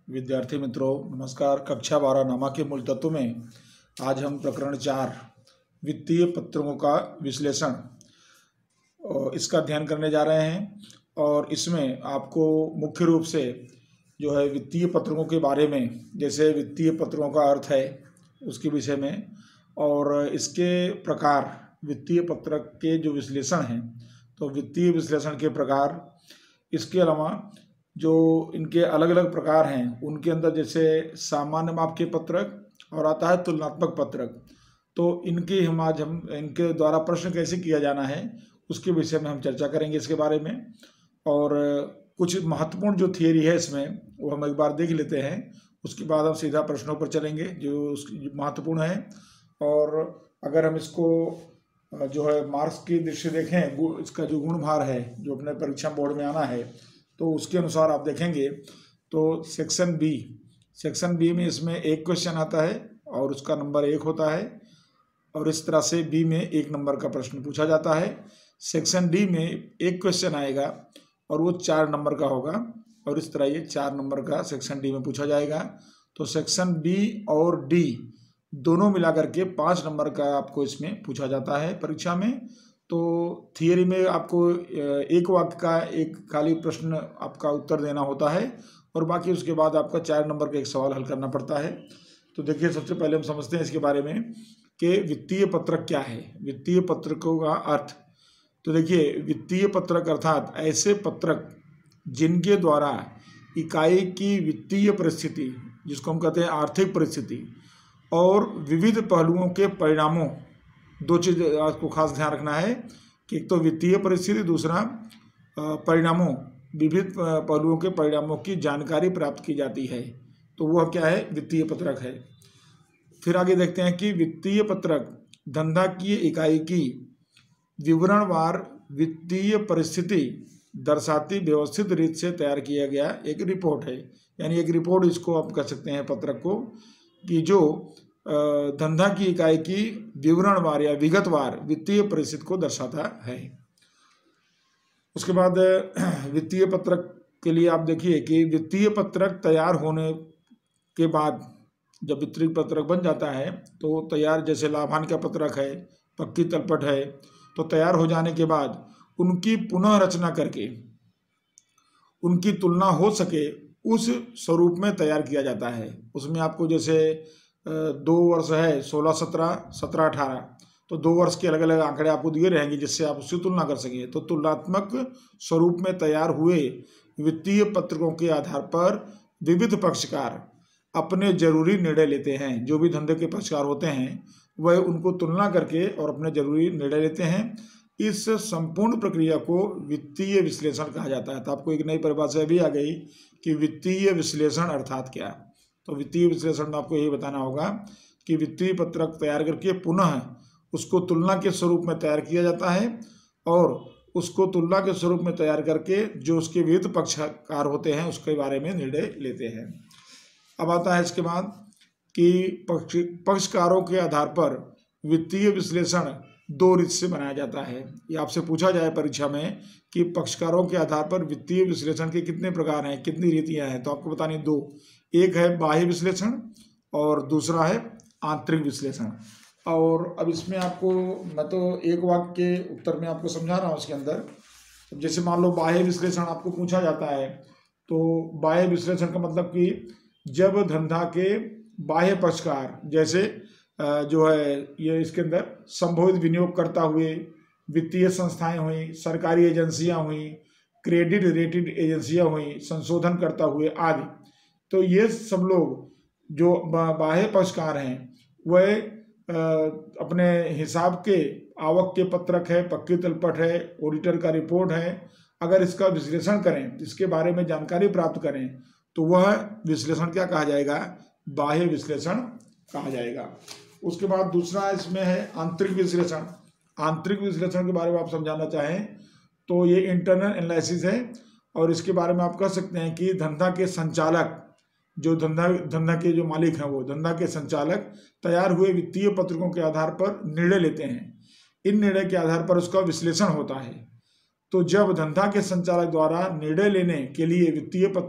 विद्यार्थी मित्रों नमस्कार। कक्षा 12 नामा के मूल तत्व में आज हम प्रकरण 4 वित्तीय पत्रकों का विश्लेषण इसका अध्ययन करने जा रहे हैं। और इसमें आपको मुख्य रूप से जो है वित्तीय पत्रकों के बारे में, जैसे वित्तीय पत्रकों का अर्थ है उसके विषय में, और इसके प्रकार, वित्तीय पत्रक के जो विश्लेषण हैं तो वित्तीय विश्लेषण के प्रकार, इसके अलावा जो इनके अलग अलग प्रकार हैं उनके अंदर जैसे सामान्य माप के पत्रक और आता है तुलनात्मक पत्रक, तो इनके आज हम इनके द्वारा प्रश्न कैसे किया जाना है उसके विषय में हम चर्चा करेंगे इसके बारे में। और कुछ महत्वपूर्ण जो थियरी है इसमें वो हम एक बार देख लेते हैं, उसके बाद हम सीधा प्रश्नों पर चलेंगे जो महत्वपूर्ण है। और अगर हम इसको जो है मार्क्स की दृष्टि देखें, इसका जो गुण भार है जो अपने परीक्षा बोर्ड में आना है, तो उसके अनुसार आप देखेंगे तो सेक्शन बी में इसमें एक क्वेश्चन आता है और उसका नंबर 1 होता है, और इस तरह से बी में 1 नंबर का प्रश्न पूछा जाता है। सेक्शन डी में एक क्वेश्चन आएगा और वो 4 नंबर का होगा, और इस तरह ये 4 नंबर का सेक्शन डी में पूछा जाएगा। तो सेक्शन बी और डी दोनों मिलाकर के 5 नंबर का आपको इसमें पूछा जाता है परीक्षा में। तो थियरी में आपको एक वाक्य का एक खाली प्रश्न आपका उत्तर देना होता है, और बाकी उसके बाद आपका 4 नंबर का एक सवाल हल करना पड़ता है। तो देखिए, सबसे पहले हम समझते हैं इसके बारे में कि वित्तीय पत्रक क्या है, वित्तीय पत्रकों का अर्थ। तो देखिए, वित्तीय पत्रक अर्थात ऐसे पत्रक जिनके द्वारा इकाई की वित्तीय परिस्थिति, जिसको हम कहते हैं आर्थिक परिस्थिति, और विविध पहलुओं के परिणामों, 2 चीज़ आपको खास ध्यान रखना है कि एक तो वित्तीय परिस्थिति, दूसरा परिणामों, विविध पहलुओं के परिणामों की जानकारी प्राप्त की जाती है, तो वह क्या है, वित्तीय पत्रक है। फिर आगे देखते हैं कि वित्तीय पत्रक धंधा की इकाई की विवरणवार वित्तीय परिस्थिति दर्शाती व्यवस्थित रीत से तैयार किया गया एक रिपोर्ट है। यानी एक रिपोर्ट इसको आप कह सकते हैं पत्रक को, कि जो धंधा की इकाई की विवरणवार या विगतवार वित्तीय परिस्थिति को दर्शाता है। उसके बाद वित्तीय पत्रक के लिए आप देखिए कि वित्तीय पत्रक तैयार होने के बाद, जब वित्तीय पत्रक बन जाता है तो तैयार, जैसे लाभांश का पत्रक है, पक्की तलपट है, तो तैयार हो जाने के बाद उनकी पुनः रचना करके उनकी तुलना हो सके उस स्वरूप में तैयार किया जाता है। उसमें आपको जैसे 2 वर्ष है, 16, 17, 17, 18, तो 2 वर्ष के अलग अलग आंकड़े आपको दिए रहेंगे जिससे आप उससे तुलना कर सकें। तो तुलनात्मक स्वरूप में तैयार हुए वित्तीय पत्रकों के आधार पर विविध पक्षकार अपने जरूरी निर्णय लेते हैं। जो भी धंधे के पक्षकार होते हैं वह उनको तुलना करके और अपने जरूरी निर्णय लेते हैं। इस संपूर्ण प्रक्रिया को वित्तीय विश्लेषण कहा जाता है। तो आपको एक नई परिभाषा भी आ गई कि वित्तीय विश्लेषण अर्थात क्या। तो वित्तीय विश्लेषण में आपको यही बताना होगा कि वित्तीय पत्रक तैयार करके पुनः उसको तुलना के स्वरूप में तैयार किया जाता है, और उसको तुलना के स्वरूप में तैयार करके जो उसके विविध पक्षकार होते हैं उसके बारे में निर्णय लेते हैं। अब आता है इसके बाद कि पक्षकारों के आधार पर वित्तीय विश्लेषण 2 रीत से बनाया जाता है। ये आपसे पूछा जाए परीक्षा में कि पक्षकारों के आधार पर वित्तीय विश्लेषण के कितने प्रकार हैं, कितनी रीतियां हैं, तो आपको बतानी 2। एक है बाह्य विश्लेषण और दूसरा है आंतरिक विश्लेषण। और अब इसमें आपको, मैं तो एक वाक्य के उत्तर में आपको समझा रहा हूँ। उसके अंदर जैसे मान लो बाह्य विश्लेषण आपको पूछा जाता है, तो बाह्य विश्लेषण का मतलब कि जब धंधा के बाह्य पक्षकार, जैसे जो है ये इसके अंदर संभावित विनियोग करता हुए वित्तीय संस्थाएं हुई, सरकारी एजेंसियां हुई, क्रेडिट रेटेड एजेंसियां हुई, संशोधन करता हुए आदि, तो ये सब लोग जो बाह्य पक्षकार हैं वह अपने हिसाब के आवक के पत्रक है, पक्की तलपट है, ऑडिटर का रिपोर्ट है, अगर इसका विश्लेषण करें, इसके बारे में जानकारी प्राप्त करें, तो वह विश्लेषण क्या कहा जाएगा, बाह्य विश्लेषण कहा जाएगा। उसके बाद दूसरा इसमें है आंतरिक विश्लेषण। आंतरिक विश्लेषण के बारे में आप समझाना चाहें तो ये इंटरनल एनालिसिस है, और इसके बारे में आप कह सकते हैं कि धंधा के संचालक, जो धंधा के जो मालिक हैं, वो धंधा के संचालक तैयार हुए वित्तीय पत्रकों के आधार पर निर्णय लेते हैं। इन निर्णय के आधार पर उसका विश्लेषण होता है। तो जब धंधा के संचालक द्वारा निर्णय लेने के लिए वित्तीय पत्रक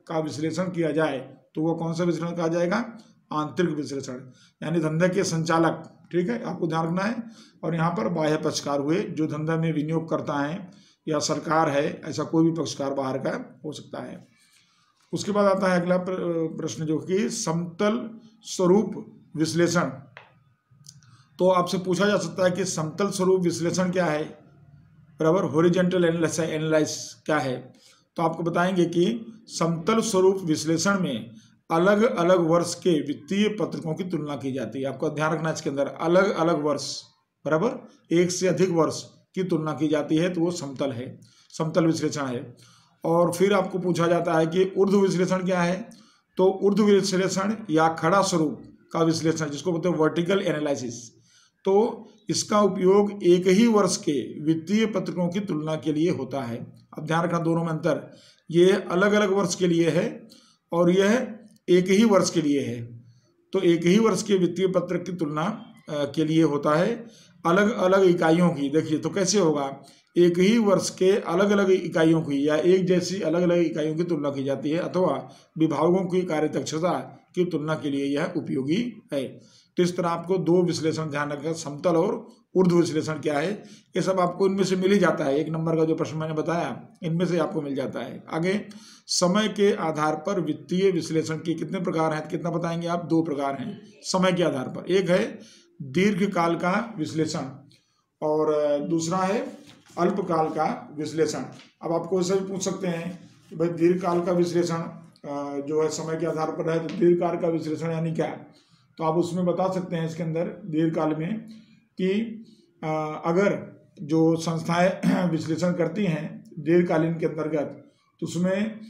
का विश्लेषण किया जाए तो वो कौन सा विश्लेषण कहा जाएगा? आंतरिक विश्लेषण, यानी धंधे के संचालक, ठीक है, आपको ध्यान रखना है। और यहाँ पर बाह्य पक्षकार हुए जो धंधा में विनियोग करता है या सरकार है, ऐसा कोई भी पक्षकार बाहर का हो सकता है। उसके बाद आता है अगला प्रश्न जो कि समतल स्वरूप विश्लेषण। तो आपसे पूछा जा सकता है कि समतल स्वरूप विश्लेषण क्या है, बराबर, हॉरिजॉन्टल एनालिसिस क्या है। तो आपको बताएंगे कि समतल स्वरूप विश्लेषण में अलग अलग वर्ष के वित्तीय पत्रकों की तुलना की जाती है। आपको ध्यान रखना है इसके अंदर अलग अलग वर्ष, बराबर, एक से अधिक वर्ष की तुलना की जाती है, तो वो समतल है, समतल विश्लेषण है। और फिर आपको पूछा जाता है कि ऊर्ध्व विश्लेषण क्या है। तो ऊर्ध्व विश्लेषण या खड़ा स्वरूप का विश्लेषण, जिसको बोलते हैं वर्टिकल एनालिसिस, तो इसका उपयोग एक ही वर्ष के वित्तीय पत्रकों की तुलना के लिए होता है। अब ध्यान रखना दोनों में अंतर, ये अलग अलग वर्ष के लिए है और यह एक ही वर्ष के लिए है। तो एक ही वर्ष के वित्तीय पत्रक की तुलना के लिए होता है अलग अलग इकाइयों की। देखिए तो कैसे होगा, एक ही वर्ष के अलग अलग इकाइयों की या एक जैसी अलग अलग इकाइयों की तुलना की जाती है, अथवा विभागों की कार्यदक्षता की तुलना के लिए यह उपयोगी है। तो इस तरह आपको दो विश्लेषण ध्यान रखना, समतल और ऊर्ध्व विश्लेषण क्या है, ये सब आपको इनमें से मिल ही जाता है। एक नंबर का जो प्रश्न मैंने बताया इनमें से आपको मिल जाता है। आगे, समय के आधार पर वित्तीय विश्लेषण के कितने प्रकार हैं, कितना बताएंगे आप? दो प्रकार हैं समय के आधार पर। एक है दीर्घकाल का विश्लेषण और दूसरा है अल्पकाल का विश्लेषण। अब आपको ऐसा भी पूछ सकते हैं कि भाई दीर्घकाल का विश्लेषण जो है समय के आधार पर है, तो दीर्घकाल का विश्लेषण यानी क्या? तो आप उसमें बता सकते हैं इसके अंदर दीर्घकाल में कि अगर जो संस्थाएं विश्लेषण करती हैं दीर्घकालीन के अंतर्गत, तो उसमें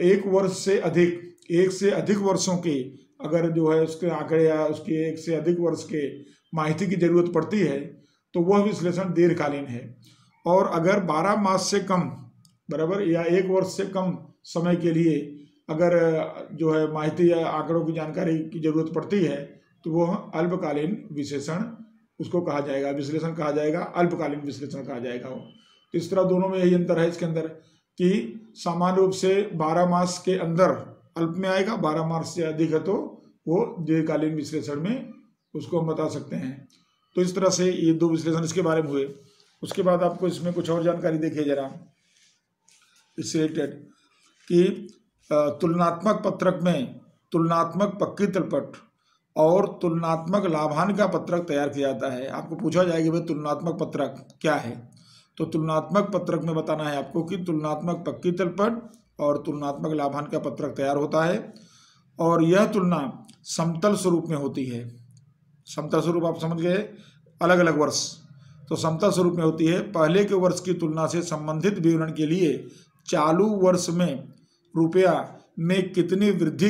एक से अधिक वर्षों के अगर जो है उसके आंकड़े या उसके एक से अधिक वर्ष के माहिती की जरूरत पड़ती है तो वह विश्लेषण दीर्घकालीन है। और अगर 12 मास से कम, बराबर, या एक वर्ष से कम समय के लिए अगर जो है माहिती या आंकड़ों की जानकारी की जरूरत पड़ती है तो वह अल्पकालीन विश्लेषण उसको कहा जाएगा, विश्लेषण कहा जाएगा, अल्पकालीन विश्लेषण कहा जाएगा वो। तो इस तरह दोनों में यही अंतर है इसके अंदर कि सामान्य रूप से 12 मास के अंदर अल्प में आएगा, 12 मास से अधिक है तो वो दीर्घकालीन विश्लेषण में उसको हम बता सकते हैं। तो इस तरह से ये दो विश्लेषण इसके बारे में हुए। उसके बाद आपको इसमें कुछ और जानकारी देखिए जरा इससे रिलेटेड कि तुलनात्मक पत्रक में तुलनात्मक पक्की तलपट और तुलनात्मक लाभांश का पत्रक तैयार किया जाता है। आपको पूछा जाएगा भाई तुलनात्मक पत्रक क्या है, तो तुलनात्मक पत्रक में बताना है आपको कि तुलनात्मक पक्की तलपट और तुलनात्मक लाभांश का पत्रक तैयार होता है और यह तुलना समतल स्वरूप में होती है। समतल स्वरूप आप समझ गए, अलग अलग वर्ष, तो समतल स्वरूप में होती है। पहले के वर्ष की तुलना से संबंधित विवरण के लिए चालू वर्ष में रुपया में कितनी वृद्धि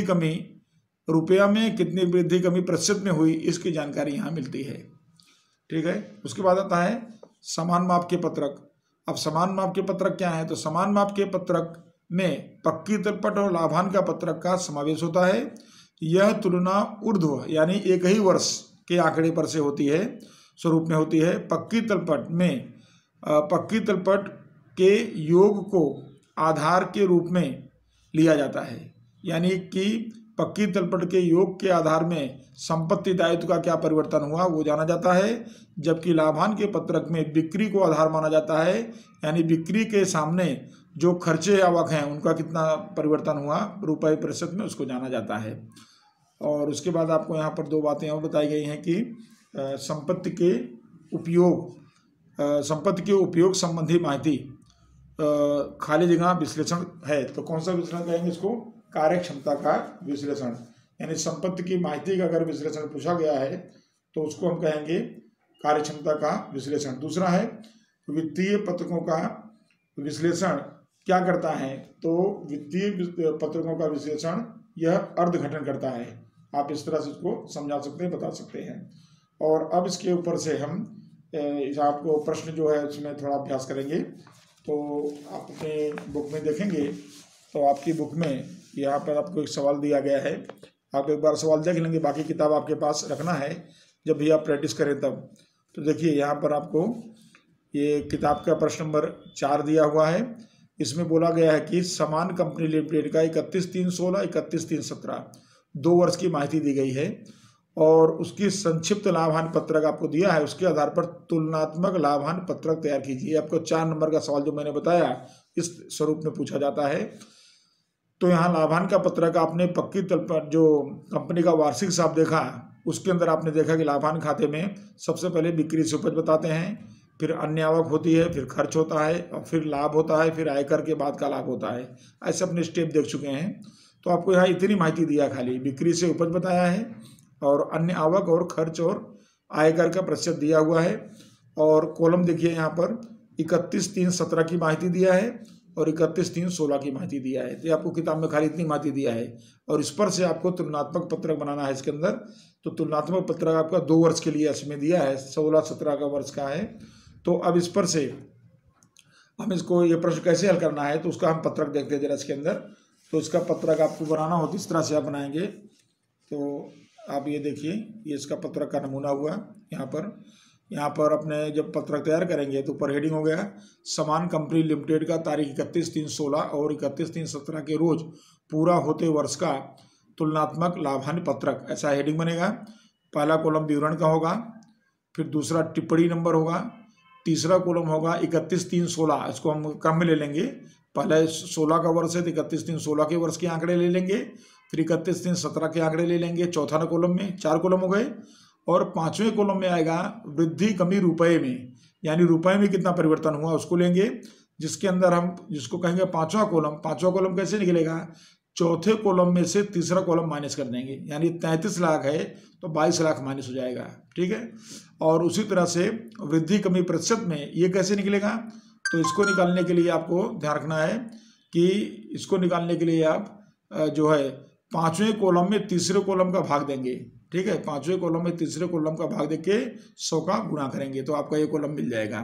कमी प्रतिशत में हुई, इसकी जानकारी यहाँ मिलती है। ठीक है, उसके बाद आता है समान माप के पत्रक। अब समान माप के पत्रक क्या है, तो समान माप के पत्रक में पक्की तलपट और लाभांश का पत्रक का समावेश होता है। यह तुलना ऊर्ध्व यानी एक ही वर्ष के आंकड़े पर से होती है, स्वरूप में होती है। पक्की तलपट में पक्की तलपट के योग को आधार के रूप में लिया जाता है, यानी कि पक्की तलपट के योग के आधार में संपत्ति दायित्व का क्या परिवर्तन हुआ वो जाना जाता है, जबकि लाभांश के पत्रक में बिक्री को आधार माना जाता है, यानी बिक्री के सामने जो खर्चे आवक हैं उनका कितना परिवर्तन हुआ रुपए प्रतिशत में, उसको जाना जाता है। और उसके बाद आपको यहाँ पर दो बातें और बताई गई हैं कि संपत्ति के उपयोग संबंधी माहिती खाली जगह विश्लेषण है। तो कौन सा विश्लेषण कहेंगे इसको? कार्यक्षमता का विश्लेषण, यानी संपत्ति की माहिती का अगर विश्लेषण पूछा गया है तो उसको हम कहेंगे कार्यक्षमता का विश्लेषण। दूसरा है वित्तीय पत्रकों का विश्लेषण क्या करता है, तो वित्तीय पत्रकों का विश्लेषण यह अर्धघटन करता है। आप इस तरह से इसको समझा सकते हैं, बता सकते हैं। और अब इसके ऊपर से हम आपको प्रश्न जो है उसमें थोड़ा अभ्यास करेंगे। तो आप अपने बुक में देखेंगे तो आपकी बुक में यहाँ पर आपको एक सवाल दिया गया है, आप एक बार सवाल देख लेंगे, बाकी किताब आपके पास रखना है जब भी आप प्रैक्टिस करें तब। तो देखिए यहाँ पर आपको ये किताब का प्रश्न नंबर 4 दिया हुआ है इसमें बोला गया है कि समान कंपनी लिमिटेड का 31/3/16, 31/3/17 2 वर्ष की माहिती दी गई है और उसकी संक्षिप्त लाभ हानि पत्रक आपको दिया है। उसके आधार पर तुलनात्मक लाभ हानि पत्रक तैयार कीजिए। आपको 4 नंबर का सवाल जो मैंने बताया इस स्वरूप में पूछा जाता है। तो यहाँ लाभांश का पत्रक आपने पक्की तल पर जो कंपनी का वार्षिक हिसाब देखा, उसके अंदर आपने देखा कि लाभांश खाते में सबसे पहले बिक्री से उपज बताते हैं, फिर अन्य आवक होती है, फिर खर्च होता है और फिर लाभ होता है, फिर आयकर के बाद का लाभ होता है। ऐसे अपने स्टेप देख चुके हैं। तो आपको यहाँ इतनी माहिती दिया, खाली बिक्री से उपज बताया है और अन्य आवक और खर्च और आयकर का प्रतिशत दिया हुआ है। और कॉलम देखिए यहाँ पर 31/3/17 की माहिती दिया है और 31/3/16 की माहिती दिया है। तो आपको किताब में खाली इतनी माहिती दिया है और इस पर से आपको तुलनात्मक पत्रक बनाना है इसके अंदर। तो तुलनात्मक पत्रक आपका 2 वर्ष के लिए इसमें दिया है, 16-17 का वर्ष का है। तो अब इस पर से हम इसको ये प्रश्न कैसे हल करना है तो उसका हम पत्रक देखते हैं जरा इसके अंदर। तो इसका पत्रक आपको बनाना हो तो इस तरह से आप बनाएंगे। तो आप ये देखिए, ये इसका पत्रक का नमूना हुआ। यहाँ पर अपने जब पत्रक तैयार करेंगे तो ऊपर हेडिंग हो गया समान कंपनी लिमिटेड का तारीख 31/3/16 और 31/3/17 के रोज पूरा होते वर्ष का तुलनात्मक लाभ हानि पत्रक, ऐसा हेडिंग बनेगा। पहला कॉलम विवरण का होगा, फिर दूसरा टिप्पणी नंबर होगा, तीसरा कॉलम होगा 31/3/16, इसको हम क्रम में ले लेंगे। पहले 16 का वर्ष है तो 31/3/16 के वर्ष के आंकड़े ले लेंगे, फिर 31/3/17 के आंकड़े ले लेंगे चौथा कॉलम में। 4 कॉलम हो गए। और 5वें कॉलम में आएगा वृद्धि कमी रुपए में, यानी रुपए में कितना परिवर्तन हुआ उसको लेंगे, जिसके अंदर हम जिसको कहेंगे 5वां कॉलम। 5वां कॉलम कैसे निकलेगा, चौथे कॉलम में से तीसरा कॉलम माइनस कर देंगे, यानी 33 लाख है तो 22 लाख माइनस हो जाएगा। ठीक है। और उसी तरह से वृद्धि कमी प्रतिशत में ये कैसे निकलेगा, तो इसको निकालने के लिए आपको ध्यान रखना है कि इसको निकालने के लिए आप जो है 5वें कॉलम में तीसरे कॉलम का भाग देंगे। ठीक है, 5वें कॉलम में तीसरे कॉलम का भाग देके 100 का गुणा करेंगे तो आपका ये कॉलम मिल जाएगा।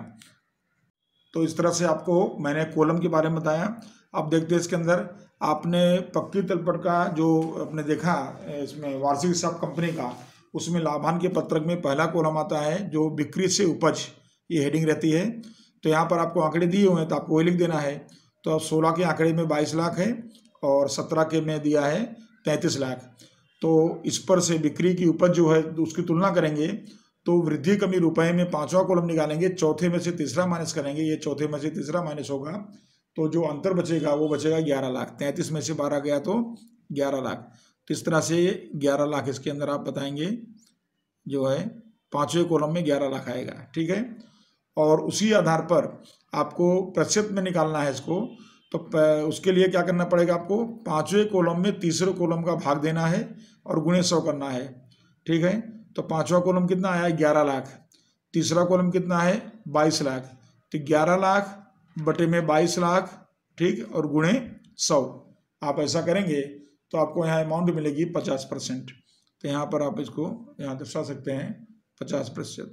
तो इस तरह से आपको मैंने कॉलम के बारे में बताया। अब देखते हैं इसके अंदर आपने पक्की तलपट का जो आपने देखा इसमें वार्षिक हिसाब कंपनी का, उसमें लाभांश के पत्रक में पहला कॉलम आता है जो बिक्री से उपज, ये हेडिंग रहती है। तो यहाँ पर आपको आंकड़े दिए हुए हैं तो आपको वही लिख देना है। तो अब 16 के आंकड़े में 22 लाख है और 17 के में दिया है 33 लाख। तो इस पर से बिक्री की उपज जो है उसकी तुलना करेंगे तो वृद्धि कमी रुपए में 5वां कॉलम निकालेंगे, चौथे में से तीसरा माइनस करेंगे, ये चौथे में से तीसरा माइनस होगा तो जो अंतर बचेगा वो बचेगा 11 लाख। 33 में से 12 गया तो 11 लाख। तो इस तरह से 11 लाख इसके अंदर आप बताएंगे जो है 5वें कॉलम में 11 लाख आएगा। ठीक है। और उसी आधार पर आपको प्रतिशत में निकालना है इसको। तो उसके लिए क्या करना पड़ेगा, आपको 5वें कॉलम में तीसरे कॉलम का भाग देना है और गुणे 100 करना है। ठीक है। तो 5वां कॉलम कितना आया, 11 लाख। तीसरा कॉलम कितना है, 22 लाख। तो 11 लाख बटे में 22 लाख, ठीक, और गुणे 100। आप ऐसा करेंगे तो आपको यहाँ अमाउंट मिलेगी 50%। तो यहाँ पर आप इसको यहाँ दर्शा सकते हैं 50%,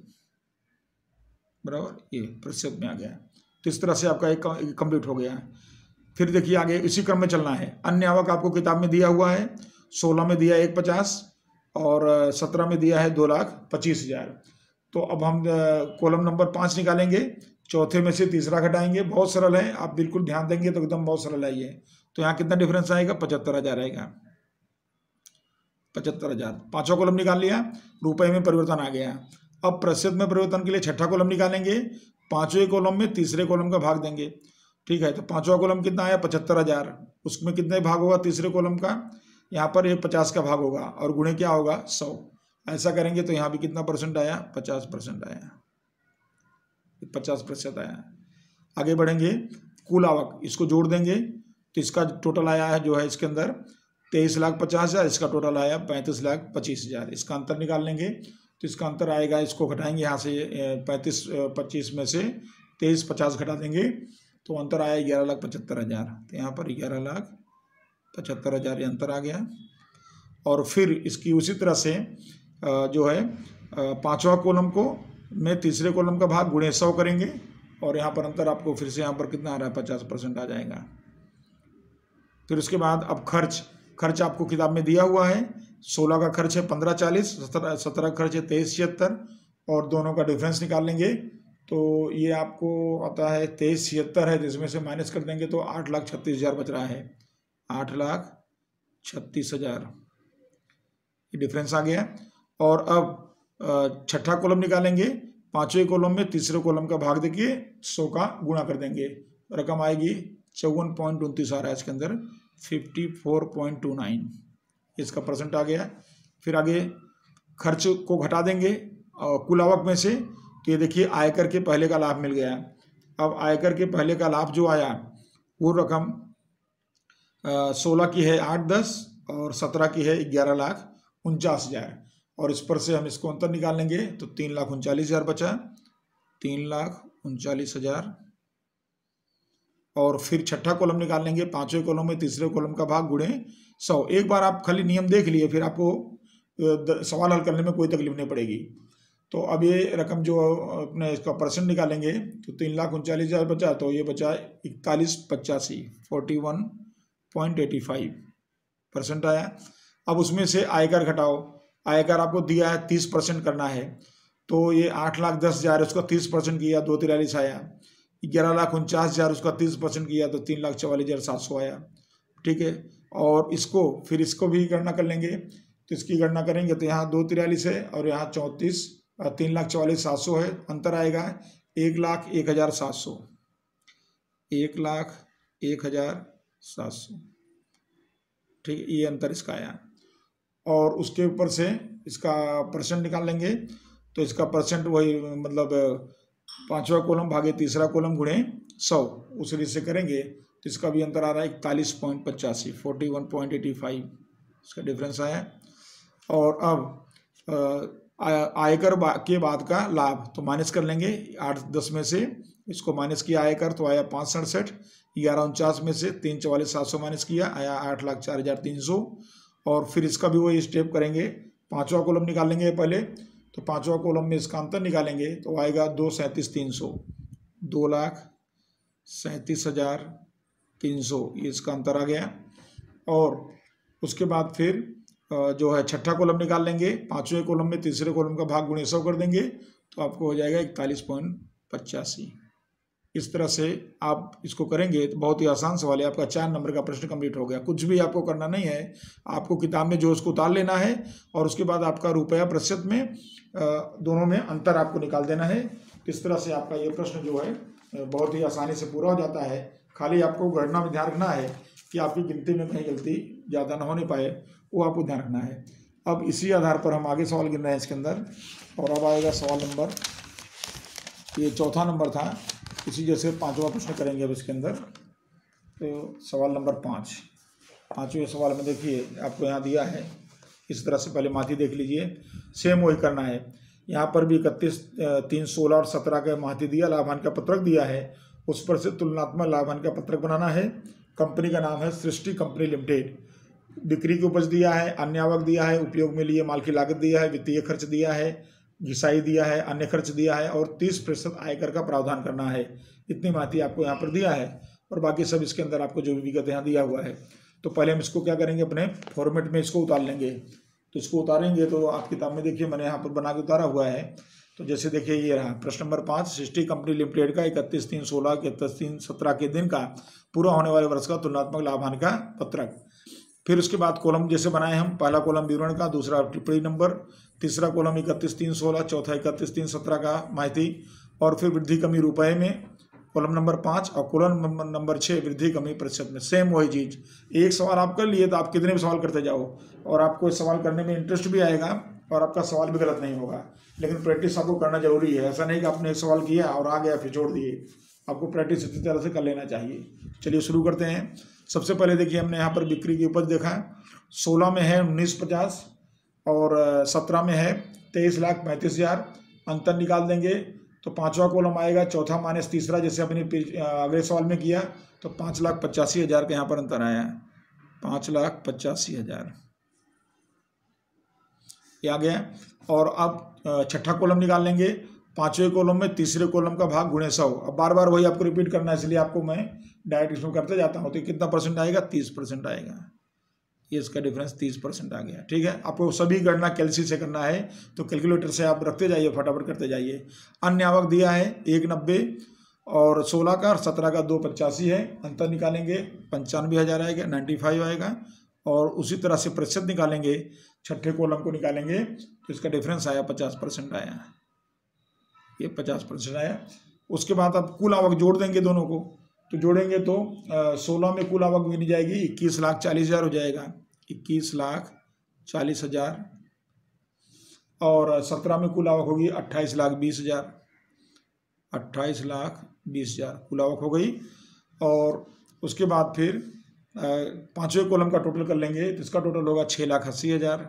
बराबर, ये प्रतिशत में आ गया। तो इस तरह से आपका एक कंप्लीट हो गया। फिर देखिए आगे इसी क्रम में चलना है। अन्य आवक आपको किताब में दिया हुआ है, 16 में दिया है 150 और 17 में दिया है 2,25,000। तो अब हम कॉलम नंबर 5 निकालेंगे, चौथे में से तीसरा घटाएंगे। बहुत सरल है, आप बिल्कुल ध्यान देंगे तो एकदम बहुत सरल है ये। तो यहाँ कितना डिफरेंस आएगा, 75,000 आएगा, 75,000। 5वां कॉलम निकाल लिया, रुपए में परिवर्तन आ गया। अब प्रतिशत में परिवर्तन के लिए 6ठा कॉलम निकालेंगे, 5वें कॉलम में तीसरे कॉलम का भाग देंगे। ठीक है। तो 5वां कॉलम कितना आया, 75,000। उसमें कितने भाग होगा तीसरे कॉलम का, यहाँ पर ये 50 का भाग होगा और गुणे क्या होगा, 100। ऐसा करेंगे तो यहाँ भी कितना परसेंट आया, 50% आया, 50% आया। आगे बढ़ेंगे, कुल आवक इसको जोड़ देंगे तो इसका टोटल आया है जो है इसके अंदर 23,50,000, इसका टोटल आया 35,25,000। इसका अंतर निकाल लेंगे तो इसका अंतर आएगा, इसको घटाएंगे यहाँ से 25 में से 23,50 घटा देंगे तो अंतर आया 11,75,000। तो यहाँ पर 11,75,000 ये अंतर आ गया। और फिर इसकी उसी तरह से जो है 5वां कॉलम को में तीसरे कॉलम का भाग गुणे 100 करेंगे और यहाँ पर अंतर आपको फिर से यहाँ पर कितना आ रहा है, 50% आ जाएगा। फिर उसके बाद अब खर्च आपको किताब में दिया हुआ है। 16 का खर्च है 1540, 17 का खर्च है 2376 और दोनों का डिफरेंस निकाल लेंगे तो ये आपको आता है 2376 है, जिसमें से माइनस कर देंगे तो 8,36,000 बच रहा है। 8,36,000 ये डिफरेंस आ गया। और अब छठा कॉलम निकालेंगे। पांचवें कॉलम में तीसरे कॉलम का भाग देखिए 100 का गुणा कर देंगे, रकम आएगी 54.29 आ रहा है इसके अंदर 54.29, इसका परसेंट आ गया। फिर आगे खर्च को घटा देंगे कुल आवक में से, तो ये देखिए आयकर के पहले का लाभ मिल गया। अब आयकर के पहले का लाभ जो आया वो रकम 16 की है 8,10 और 17 की है 11,49,000, और इस पर से हम इसको अंतर निकाल लेंगे तो 3,39,000 बचा, 3,39,000। और फिर छठा कॉलम निकाल लेंगे, पांचवें कॉलम में तीसरे कॉलम का भाग गुणे 100। एक बार आप खाली नियम देख लिए, फिर आपको सवाल हल करने में कोई तकलीफ नहीं पड़ेगी। तो अब ये रकम जो अपने इसका परसेंट निकालेंगे तो 3,39,000 बचा, तो ये बचा 4185 41.85% आया। अब उसमें से आयकर घटाओ, आयकर आपको दिया है 30% करना है, तो ये 8,10,000 उसका 30% किया 2,43 आया, 11,49,000 उसका 30% किया तो 3,44,700 आया। ठीक है, और इसको फिर इसको भी गणना कर लेंगे, तो इसकी गणना करेंगे तो यहाँ 2,43 है और यहाँ 34, 3,44,700 है, अंतर आएगा 1,01,700, 1,01,700। ठीक है, ये अंतर इसका आया। और उसके ऊपर से इसका परसेंट निकाल लेंगे, तो इसका परसेंट वही मतलब पांचवा कॉलम भागे तीसरा कॉलम गुणे 100, उस रीत से करेंगे तो इसका भी अंतर आ रहा है 41.85 41.85, इसका डिफरेंस आया। और अब आयकर के बाद का लाभ तो माइनस कर लेंगे, 8,10 में से इसको माइनस किया आयकर तो आया 567, 11,49 में से 3,44,700 माइनस किया आया 8,04,300। और फिर इसका भी वही स्टेप करेंगे, पांचवा कॉलम निकालेंगे पहले, तो पांचवा कॉलम में इसका अंतर निकालेंगे तो आएगा 2,37,300, 2,37,300, ये इसका अंतर आ गया। और उसके बाद फिर जो है छठा कॉलम निकाल लेंगे, पांचवें कॉलम में तीसरे कॉलम का भाग गुणे 100 कर देंगे तो आपको हो जाएगा 41.85। इस तरह से आप इसको करेंगे तो बहुत ही आसान सवाल है, आपका 4 नंबर का प्रश्न कंप्लीट हो गया। कुछ भी आपको करना नहीं है, आपको किताब में जो उसको उतार लेना है और उसके बाद आपका रुपया प्रतिशत में दोनों में अंतर आपको निकाल देना है। इस तरह से आपका ये प्रश्न जो है बहुत ही आसानी से पूरा हो जाता है। खाली आपको गणना में ध्यान रखना है कि आपकी गिनती में कहीं गलती ज़्यादा ना होने पाए, वो आपको ध्यान रखना है। अब इसी आधार पर हम आगे सवाल गिन रहे हैं इसके अंदर, और अब आएगा सवाल नंबर, ये चौथा नंबर था, इसी जैसे पांचवा प्रश्न करेंगे अब इसके अंदर। तो सवाल नंबर 5, पांचवें सवाल में देखिए आपको यहाँ दिया है इस तरह से, पहले माथी देख लीजिए, सेम वही करना है। यहाँ पर भी 31, 3, 16 और 17 का माथी दिया, लाभांश का पत्रक दिया है, उस पर से तुलनात्मक लाभांश का पत्रक बनाना है। कंपनी का नाम है सृष्टि कंपनी लिमिटेड, बिक्री की उपज दिया है, अन्य आवक दिया है, उपयोग में लिए माल की लागत दिया है, वित्तीय खर्च दिया है, घिसाई दिया है, अन्य खर्च दिया है और 30% आयकर का प्रावधान करना है। इतनी माती आपको यहाँ पर दिया है और बाकी सब इसके अंदर आपको जो भी विगत यहाँ दिया हुआ है। तो पहले हम इसको क्या करेंगे, अपने फॉर्मेट में इसको उतार लेंगे। तो इसको उतारेंगे तो आप किताब में देखिए मैंने यहाँ पर बना के उतारा हुआ है। तो जैसे देखिए ये रहा प्रश्न नंबर 5, सृष्टि कंपनी लिमिटेड का 31/3/16 31/3/17 के दिन का पूरा होने वाले वर्ष का तुलनात्मक लाभांश का पत्रक। फिर उसके बाद कॉलम जैसे बनाए हम, पहला कॉलम विवरण का, दूसरा टिप्पणी नंबर, तीसरा कॉलम 31/3/16, चौथा 31/3/17 का माहिती, और फिर वृद्धि कमी रुपए में कॉलम नंबर 5, और कॉलम नंबर 6 वृद्धि कमी प्रतिशत में। सेम वही चीज़, एक सवाल आप कर लिए तो आप कितने भी सवाल करते जाओ और आपको सवाल करने में इंटरेस्ट भी आएगा और आपका सवाल भी गलत नहीं होगा। लेकिन प्रैक्टिस आपको करना जरूरी है, ऐसा नहीं कि आपने एक सवाल किया और आ गया फिर छोड़ दिए, आपको प्रैक्टिस इसी तरह से कर लेना चाहिए। चलिए शुरू करते हैं। सबसे पहले देखिए हमने यहाँ पर बिक्री की उपज देखा, 16 में है 19,50 और 17 में है 23,35,000, अंतर निकाल देंगे तो पांचवा कॉलम आएगा, चौथा माइनस तीसरा, जैसे अपने अगले सवाल में किया, तो 5,85,000 का यहाँ पर अंतर आया, 5,85,000 ये आ गया। और अब छठा कॉलम निकाल लेंगे, पांचवें कॉलम में तीसरे कॉलम का भाग गुणे 100। अब बार बार वही आपको रिपीट करना है, इसलिए आपको मैं डायरेक्ट इसमें करते जाता हूँ। तो कितना परसेंट आएगा, 30% आएगा। ये इसका डिफरेंस 30% आ गया। ठीक है, आपको सभी गणना कैलसी से करना है तो कैलकुलेटर से आप रखते जाइए, फटाफट करते जाइए। अन्य आवक दिया है 190 और 16 का और 17 का 285 है। अंतर निकालेंगे 95,000 आएगा, 95 आएगा। और उसी तरह से प्रतिशत निकालेंगे, छठे कॉलम को निकालेंगे तो इसका डिफरेंस आया 50% आया, ये 50% आया। उसके बाद अब कुल आवक जोड़ देंगे दोनों को, तो जोड़ेंगे तो 16 में कुल आवक गिनी जाएगी 21,40,000 हो जाएगा, 21,40,000। और 17 में कुल आवक होगी 28,20,000, 28,20,000 कुल आवक हो गई। और उसके बाद फिर पांचवें कॉलम का टोटल कर लेंगे तो इसका टोटल होगा 6,80,000,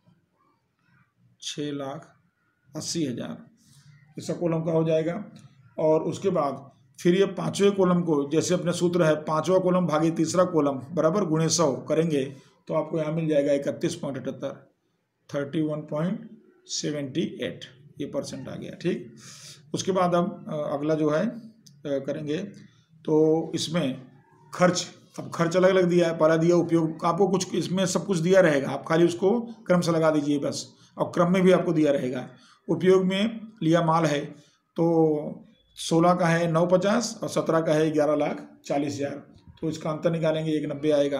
6,80,000 इसका कॉलम का हो जाएगा। और उसके बाद फिर ये पांचवें कॉलम को, जैसे अपने सूत्र है पांचवा कॉलम भागे तीसरा कॉलम बराबर गुणे 100 करेंगे तो आपको यहाँ मिल जाएगा 31.78, 31.78 ये परसेंट आ गया। ठीक, उसके बाद अब अगला जो है करेंगे तो इसमें खर्च, अब खर्च अलग अलग दिया है, पहला दिया उपयोग, आपको कुछ इसमें सब कुछ दिया रहेगा, आप खाली उसको क्रम से लगा दीजिए बस, और क्रम में भी आपको दिया रहेगा। उपयोग में लिया माल है तो 16 का है 950 और 17 का है 11,40,000, तो इसका अंतर निकालेंगे 190 आएगा,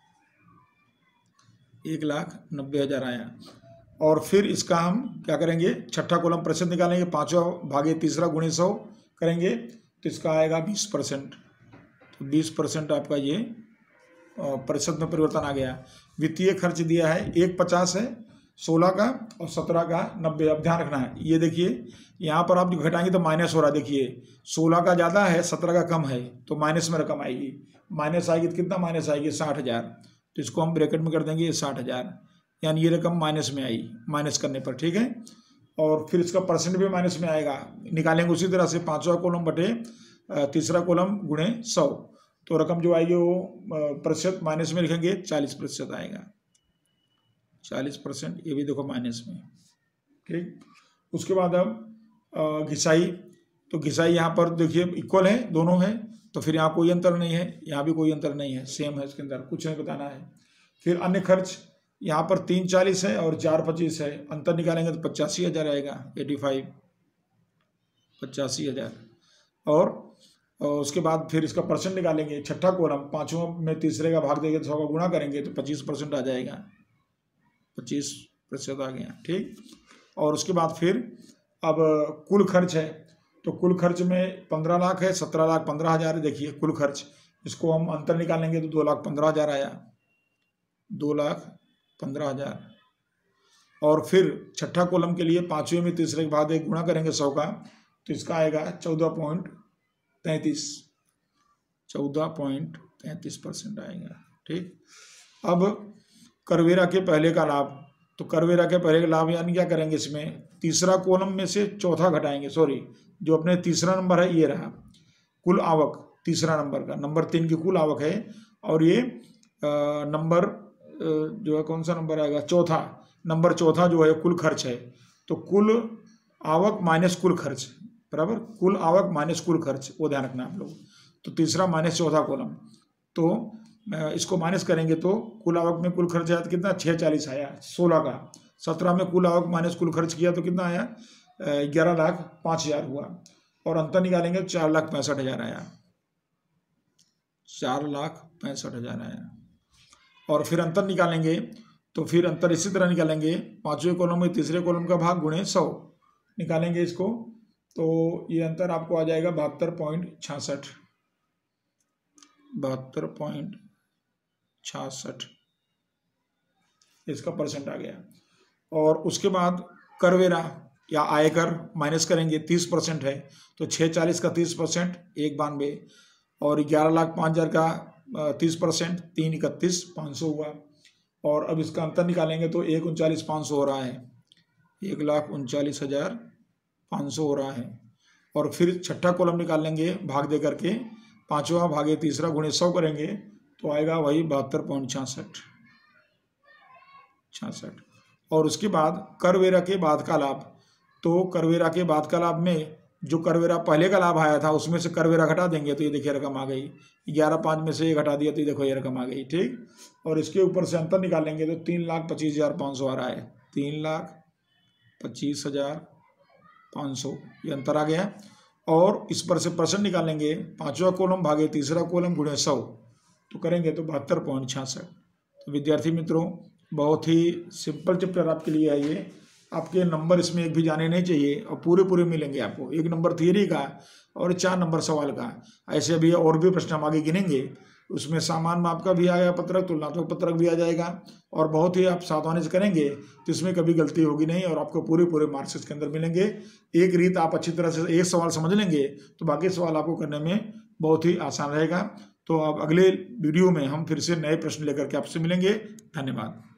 1,90,000 आया। और फिर इसका हम क्या करेंगे, छठा कॉलम प्रतिशत निकालेंगे, पांचवा भागे तीसरा गुणे 100 करेंगे तो इसका आएगा 20%, तो 20% आपका ये प्रतिशत में परिवर्तन आ गया। वित्तीय खर्च दिया है 150 है 16 का और 17 का 90। अब ध्यान रखना है, ये देखिए यहाँ पर आप जो घटाएंगे तो माइनस हो रहा है, देखिए 16 का ज़्यादा है 17 का कम है तो माइनस में रकम आएगी, माइनस आएगी तो कितना माइनस आएगी 60,000, तो इसको हम ब्रैकेट में कर देंगे ये 60,000, यानी ये रकम माइनस में आई माइनस करने पर। ठीक है, और फिर इसका परसेंट भी माइनस में आएगा, निकालेंगे उसी तरह से पांचवा कॉलम बटे तीसरा कॉलम गुणे 100, तो रकम जो आएगी वो प्रतिशत माइनस में लिखेंगे 40% आएगा, 40%, ये भी देखो माइनस में। ठीक, उसके बाद अब घिसाई, तो घिसाई यहाँ पर देखिए इक्वल है दोनों है, तो फिर यहाँ कोई अंतर नहीं है, यहाँ भी कोई अंतर नहीं है, सेम है, इसके अंदर कुछ नहीं बताना है। फिर अन्य खर्च यहाँ पर 340 है और 425 है, अंतर निकालेंगे तो 85,000 आएगा, 85,000। और उसके बाद फिर इसका परसेंट निकालेंगे, छठा कॉलम पांचवा में तीसरे का भाग देंगे तो 100 का गुणा करेंगे तो 25% आ जाएगा, 25% आ गया। ठीक, और उसके बाद फिर अब कुल खर्च है, तो कुल खर्च में 15 लाख है, 17,15,000 है, देखिए कुल खर्च, इसको हम अंतर निकालेंगे तो 2,15,000 आया, 2,15,000। और फिर छठा कॉलम के लिए पांचवें में तीसरे के भाग गुणा करेंगे 100 का तो इसका आएगा 14.33% आएगा। ठीक, अब करवेरा के पहले का लाभ, तो करवेरा के पहले का लाभ यानी क्या करेंगे, इसमें तीसरा कॉलम में से चौथा घटाएंगे, सॉरी जो अपने तीसरा नंबर है ये रहा कुल आवक, तीसरा नंबर का नंबर 3 की कुल आवक है, और ये नंबर जो है कौन सा नंबर आएगा, चौथा नंबर, चौथा जो है कुल खर्च है, तो कुल आवक माइनस कुल खर्च बराबर कुल आवक माइनस कुल खर्च, वो ध्यान रखना आप लोग। तो तीसरा माइनस चौथा कॉलम, तो इसको माइनस करेंगे तो कुल आवक में कुल खर्च आया तो कितना 640 आया 16 का, 17 में कुल आवक माइनस कुल खर्च किया तो कितना आया 11,05,000 हुआ, और अंतर निकालेंगे 4,65,000 आया, 4,65,000 आया। और फिर अंतर निकालेंगे तो फिर अंतर इसी तरह निकालेंगे, पांचवें कॉलम में तीसरे कॉलम का भाग गुणे 100 निकालेंगे इसको, तो ये अंतर आपको आ जाएगा 72.66, 72.66 इसका परसेंट आ गया। और उसके बाद करवेरा या आयकर माइनस करेंगे, 30% है तो 640 का 30% 192, और 11,05,000 का 30% 331,500 हुआ। और अब इसका अंतर निकालेंगे तो 1,39,500 हो रहा है, 1,39,500 हो रहा है। और फिर छठा कॉलम निकाल लेंगे भाग दे करके, पांचवा भागे तीसरा गुणे 100 करेंगे तो आएगा वही 72.66। और उसके बाद करवेरा के बाद का लाभ, तो करवेरा के बाद का लाभ में जो करवेरा पहले का लाभ आया था उसमें से करवेरा घटा देंगे तो ये देखिए रकम आ गई। 11,500 में से ये घटा दिया तो ये देखो ये रकम आ गई, ठीक। और इसके ऊपर से अंतर निकालेंगे तो 3,25,500 आ रहा है, 3,25,500 ये अंतर आ गया। और इस पर से परसेंट निकालेंगे, 5वां कॉलम भागे तीसरा कॉलम गुणे 100 तो करेंगे तो 72.66। तो विद्यार्थी मित्रों, बहुत ही सिंपल चैप्टर आपके लिए है ये। आपके नंबर इसमें एक भी जाने नहीं चाहिए और पूरे मिलेंगे आपको। 1 नंबर थियरी का और 4 नंबर सवाल का। ऐसे अभी और भी प्रश्न हम आगे गिनेंगे, उसमें सामान्य माप का भी आएगा पत्रक, तुलनात्मक पत्रक भी आ जाएगा। और बहुत ही आप सावधानी से करेंगे तो इसमें कभी गलती होगी नहीं और आपको पूरे मार्क्स इसके अंदर मिलेंगे। एक रीत आप अच्छी तरह से एक सवाल समझ लेंगे तो बाकी सवाल आपको करने में बहुत ही आसान रहेगा। तो अब अगले वीडियो में हम फिर से नए प्रश्न लेकर के आपसे मिलेंगे। धन्यवाद।